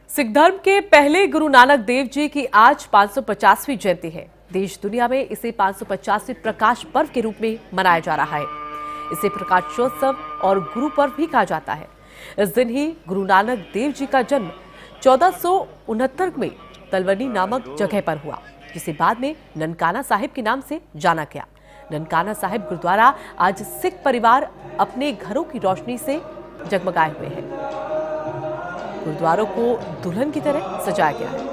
सिख धर्म के पहले गुरु नानक देव जी की आज 550वीं जयंती है। देश दुनिया में इसे 550वें प्रकाश पर्व के रूप में मनाया जा रहा है। इसे प्रकाशोत्सव और गुरु पर्व भी कहा जाता है। इस दिन ही गुरु नानक देव जी का जन्म 1469 में तलवनी नामक जगह पर हुआ, जिसे बाद में ननकाना साहिब के नाम से जाना गया। ननकाना साहिब गुरुद्वारा आज सिख परिवार अपने घरों की रोशनी से जगमगाए हुए हैं। गुरुद्वारों को दुल्हन की तरह सजाया गया है।